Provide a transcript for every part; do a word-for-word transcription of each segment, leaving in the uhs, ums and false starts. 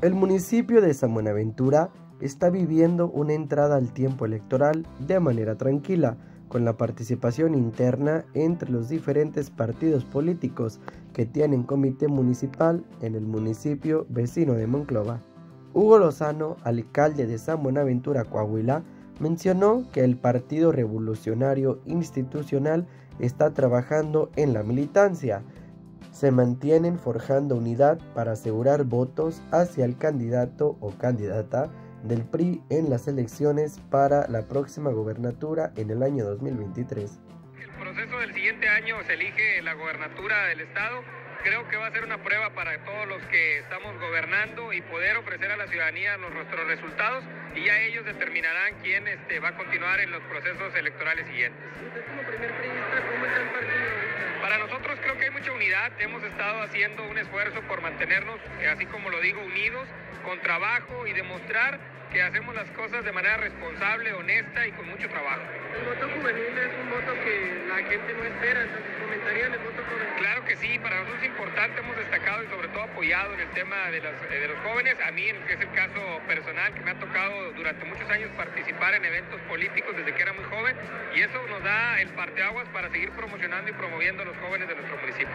El municipio de San Buenaventura está viviendo una entrada al tiempo electoral de manera tranquila, con la participación interna entre los diferentes partidos políticos que tienen comité municipal en el municipio vecino de Monclova. Hugo Lozano, alcalde de San Buenaventura, Coahuila, mencionó que el Partido Revolucionario Institucional está trabajando en la militancia. Se mantienen forjando unidad para asegurar votos hacia el candidato o candidata del P R I en las elecciones para la próxima gobernatura en el año dos mil veintitrés. El proceso del siguiente año se elige la gobernatura del estado. Creo que va a ser una prueba para todos los que estamos gobernando y poder ofrecer a la ciudadanía nuestros resultados, y ya ellos determinarán quién este, va a continuar en los procesos electorales siguientes. Usted como primer priista, ¿cómo está el partido ahorita? Para nosotros creo que hay mucha unidad. Hemos estado haciendo un esfuerzo por mantenernos, así como lo digo, unidos, con trabajo y demostrar que hacemos las cosas de manera responsable, honesta y con mucho trabajo. El voto juvenil es un voto que la gente no espera, entonces comentarían el voto juvenil. Claro que sí, para nosotros es importante, hemos destacado y sobre todo apoyado en el tema de, las, de los jóvenes. A mí, que es el caso personal, que me ha tocado durante muchos años participar en eventos políticos desde que era muy joven, y eso nos da el parteaguas para seguir promocionando y promoviendo a los jóvenes de nuestro municipio.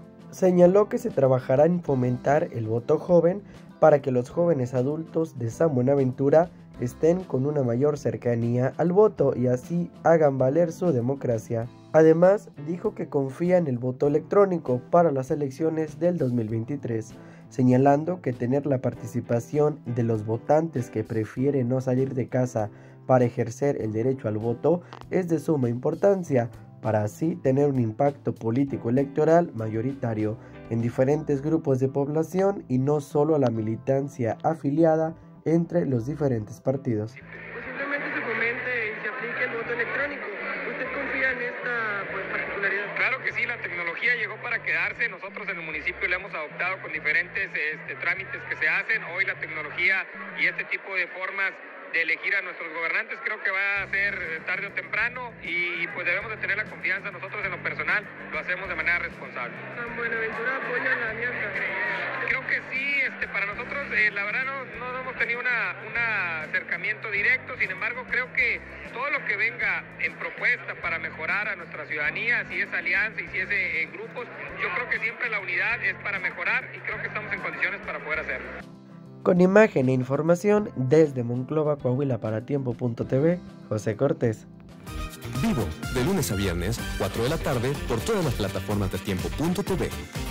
Señaló que se trabajará en fomentar el voto joven para que los jóvenes adultos de San Buenaventura estén con una mayor cercanía al voto y así hagan valer su democracia. Además, dijo que confía en el voto electrónico para las elecciones del dos mil veintitrés, señalando que tener la participación de los votantes que prefieren no salir de casa para ejercer el derecho al voto es de suma importancia, para así tener un impacto político electoral mayoritario en diferentes grupos de población y no solo a la militancia afiliada entre los diferentes partidos. Posiblemente se fomente y se aplique el voto electrónico. ¿Usted confía en esta pues, particularidad? Claro que sí, la tecnología llegó para quedarse. Nosotros en el municipio la hemos adoptado con diferentes este, trámites que se hacen. Hoy la tecnología y este tipo de formas de elegir a nuestros gobernantes creo que va a ser tarde o temprano, y pues debemos de tener la confianza. Nosotros en lo personal lo hacemos de manera responsable. ¿San Buenaventura apoya la alianza? Creo que sí, este, para nosotros eh, la verdad no, no hemos tenido una, un acercamiento directo. Sin embargo, creo que todo lo que venga en propuesta para mejorar a nuestra ciudadanía, si es alianza y si es en grupos, yo creo que siempre la unidad es para mejorar, y creo que estamos en condiciones para poder hacerlo. Con imagen e información desde Monclova, Coahuila, para Tiempo punto T V, José Cortés. Vivo, de lunes a viernes, cuatro de la tarde, por todas las plataformas de Tiempo punto T V.